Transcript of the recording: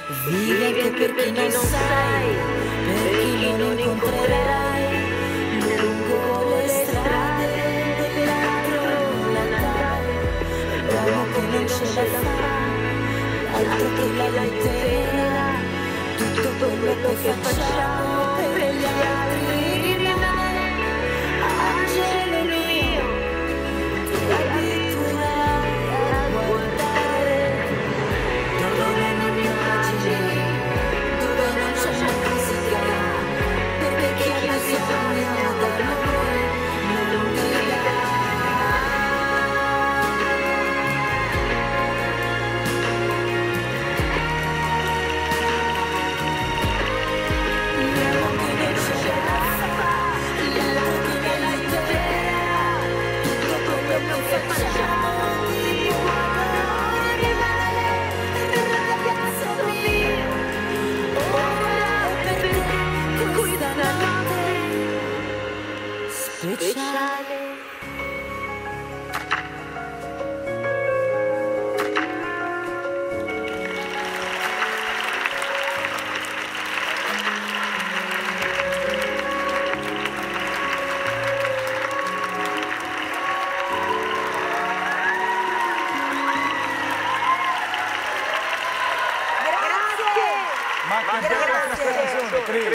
Vivi anche per chi non sai, per chi non incontrerai, lungo le strade dell'altro Natale. L'uomo che non ce la fa, l'altro che la intera, tutto quello che facciamo per gli altri rimane. Angelo mio, ti abituerai a guardare dove non immagini, dove non c'è musica, perché chi ha bisogno da noi non dirà. L'uomo che non ce la fa, l'altro che la intera, tutto quello che facciamo di buono rimane. Ragazzo mio, ora per te questa notte speciale. Ma che bella questa canzone,